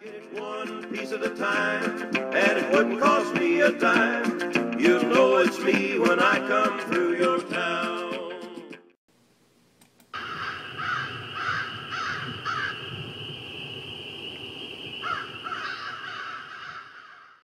One piece at a time, and it wouldn't cost me a dime. You'll know it's me when I come through your